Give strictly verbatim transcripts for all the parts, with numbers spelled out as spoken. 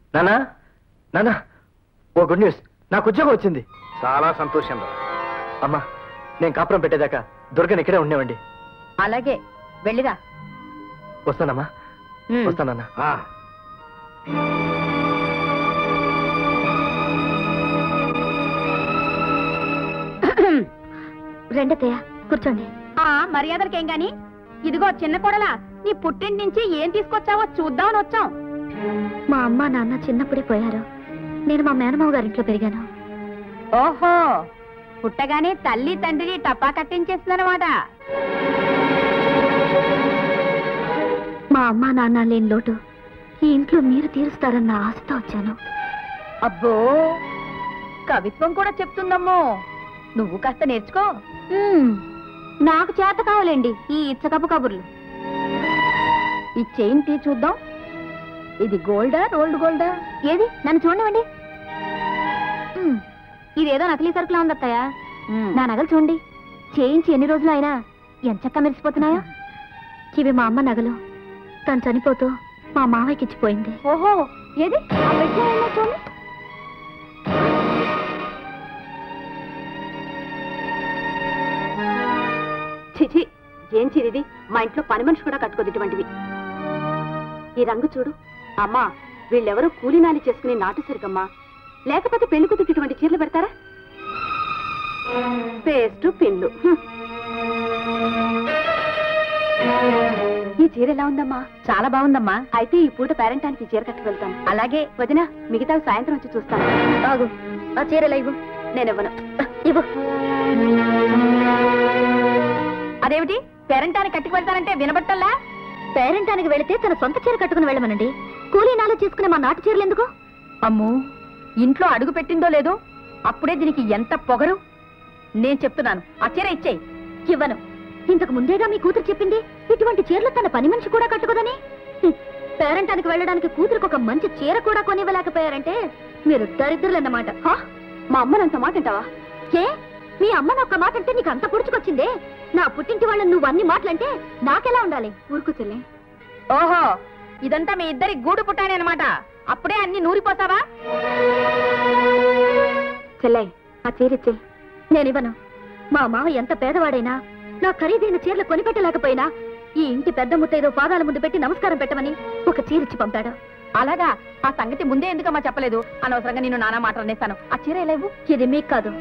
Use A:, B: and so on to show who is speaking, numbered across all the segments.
A: నానా నానా ఓ good news, నాకు ఉద్యోగం వచ్చింది.
B: చాలా సంతోషం రా.
A: అమ్మా నేను కాపురం పెట్టేదాకా దుర్గని ఇక్కడే ఉండేవండి.
C: అలాగే వెళ్ళిరా.
A: వస్తానమ్మా, వస్తానన్నా.
D: రెండతయ్య కూర్చోండి.
C: మర్యాదలకేం గాని, ఇదిగో చిన్న కొడలా, నీ పుట్టింటి నుంచి ఏం తీసుకొచ్చావో చూద్దామని వచ్చాం.
D: మా అమ్మ నాన్న చిన్నప్పుడే పోయారు. నేను మా మేనమావ గారింట్లో పెరిగాను.
C: ఓహో, పుట్టగానే తల్లి తండ్రిని టపా కట్టించేస్తుందన్నమాట.
D: మా అమ్మ నాన్న లేని లోటు ఈ ఇంట్లో మీరు తీరుస్తారన్న ఆశతో వచ్చాను.
C: అబ్బో, కవిత్వం కూడా చెప్తుందమ్మో. నువ్వు కాస్త నేర్చుకో. నాకు చేత కావాలండి ఈ ఇచ్చకపు కబుర్లు. ఈ చైన్ తీ చూద్దాం. ఇది గోల్డా రోల్డ్ గోల్డా?
D: ఏది నన్ను చూడండి.
C: ఇదేదో నకిలీ సరుకులా ఉంది అత్తయ్య.
D: నా నగలు చూడండి, చేయించి ఎన్ని రోజులు అయినా ఎంచక్క మెరిసిపోతున్నాయా? ఇవి మా అమ్మ నగలు. తను చనిపోతూ మా మావయ్యకి ఇచ్చిపోయింది.
C: ఓహో, ఏది చూడండి.
D: చిచి, ఏం చిరిది? మా ఇంట్లో పని మనిషి కూడా కట్టుకోదు ఇటువంటివి. ఈ రంగు చూడు. అమ్మా, వీళ్ళెవరూ కూలీనాలి చేసుకునే నాటు సిరికమ్మా. లేకపోతే పెళ్లి కూతురికి ఇటువంటి చీరలు పెడతారా? పేస్ట్ పిన్లు. ఈ చీర ఎలా ఉందమ్మా?
C: చాలా బాగుందమ్మా.
D: అయితే ఈ పూట పేరెంటానికి చీర కట్టుకు వెళ్తాను.
C: అలాగే
D: వదినా, మిగతా సాయంత్రం వచ్చి చూస్తాను.
C: బాగు, ఆ చీరలా ఇవ్వు.
D: నేను ఇవ్వను. ఇవ్వు.
C: అదేమిటి, పేరెంటానికి కట్టుకు వెళ్తానంటే వినబట్టల్లా?
D: పేరెంటానికి వెళితే తన సొంత చీర కట్టుకుని వెళ్ళమనండి. కూలీనాలు చేసుకునే మా నాటు చీరలు ఎందుకు?
C: అమ్మో, ఇంట్లో అడుగు పెట్టిందో లేదో అప్పుడే దీనికి ఎంత పొగరు. నేను చెప్తున్నాను, ఆ చీర ఇచ్చేయి.
D: ఇవ్వను. ఇంతకు ముందేగా మీ కూతురు చెప్పింది ఇటువంటి చీరలు తన పని మనిషి కూడా కట్టుకోదని. పేరెంటానికి వెళ్ళడానికి కూతురికి ఒక మంచి చీర కూడా కొనివ్వలేకపోయారంటే మీరు దరిద్రులన్నమాట. మా అమ్మనంత మాట అంటావా? ఏ, మీ అమ్మను ఒక్క మాట అంటే నీకు అంత పుడుచుకొచ్చిందే? నా పుట్టింటి వాళ్ళని నువ్వు అన్ని మాటలంటే నాకెలా ఉండాలి? ఊరుకు చెల్లె.
C: ఓహో, ఇదంతా మీ ఇద్దరి గూడు పుట్టానే అనమాట. అప్పుడే అన్ని నూరిపోతావా?
D: చెల్లె, ఆ చీరిచ్చే. నేనివ్వను. మా మావ ఎంత పేదవాడైనా నా ఖరీదైన చీరలు కొనిపెట్టలేకపోయినా ఈ ఇంటి పెద్ద ముత్తైదో పాదాల ముందు పెట్టి నమస్కారం పెట్టమని ఒక చీరిచ్చి పంపాడు.
C: అలాగా? ఆ సంగతి ముందే ఎందుకమ్మా చెప్పలేదు? అనవసరంగా నేను నానా మాటలు అనేస్తాను. ఆ చీర ఎలా ఇవ్వు.
D: ఇది మీకు కాదు.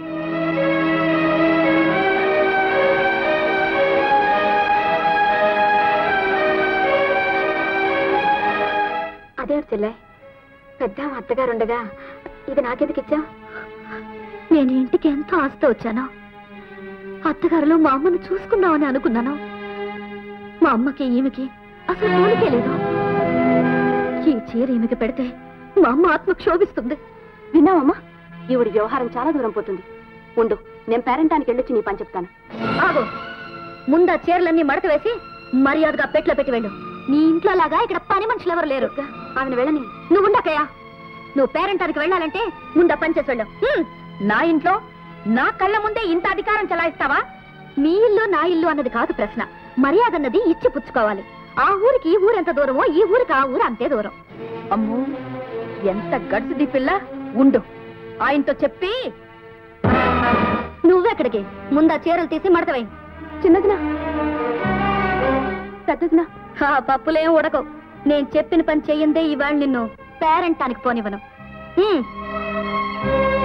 D: అదే చెల్లె, పెద్ద అత్తగారుండగా ఇది నాకెందుకిచ్చా? నేను ఇంటికి ఎంతో ఆస్తి వచ్చాను. అత్తగారులో మా అమ్మను చూసుకుందామని అనుకున్నాను. మా అమ్మకి ఈమెకి అసలు పోలికే లేదు. ఈ చీర ఈమెకి పెడితే మా అమ్మ ఆత్మ క్షోభిస్తుంది. విన్నావమ్మా? ఈవిడి వ్యవహారం చాలా దూరం పోతుంది. ఉండు, నేను పేరెంటానికి వెళ్ళొచ్చి నీ పని చెప్తాను. ఆగు, ముందా చీరలన్నీ మడత వేసి మర్యాదగా పెట్లో పెట్టి వెళ్ళు. నీ ఇంట్లో లాగా ఇక్కడ పని మనుషులు ఎవరు లేరు. ఆమెను వెళ్ళని. నువ్వు ఉండకయ్యా. నువ్వు పేరెంటానికి వెళ్ళాలంటే ముందా పని చేసి వెళ్ళు.
C: నా ఇంట్లో నా కళ్ళ ముందే ఇంత అధికారం చెలాయిస్తావా?
D: మీ ఇల్లు నా ఇల్లు అన్నది కాదు ప్రశ్న. మర్యాద అన్నది ఇచ్చి పుచ్చుకోవాలి. ఆ ఊరికి ఈ ఊరు ఎంత దూరమో ఈ ఊరికి ఆ ఊరు అంతే దూరం.
C: అమ్మో, ఎంత గడుసుది పిల్ల. ఉండు, ఆయనతో చెప్పి.
D: నువ్వెక్కడికి? ముందా చీరలు తీసి మడతవై. చిన్నదినా పెద్దదినా పప్పులేం ఉడకవు. నేను చెప్పిన పని చెయ్యందే ఇవాళ నిన్ను పేరెంటానికి పోనివ్వను.